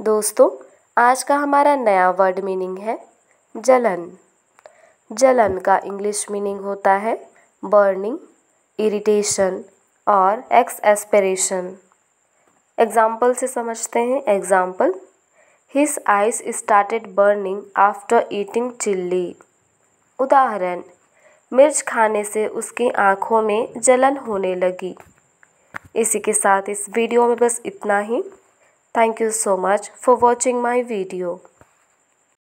दोस्तों, आज का हमारा नया वर्ड मीनिंग है जलन। जलन का इंग्लिश मीनिंग होता है बर्निंग, इरिटेशन और एक्सएस्पेरेशन। एग्जाम्पल से समझते हैं। Example, his eyes started burning after eating chilli. उदाहरण, मिर्च खाने से उसकी आँखों में जलन होने लगी। इसी के साथ इस वीडियो में बस इतना ही। Thank you so much for watching my video.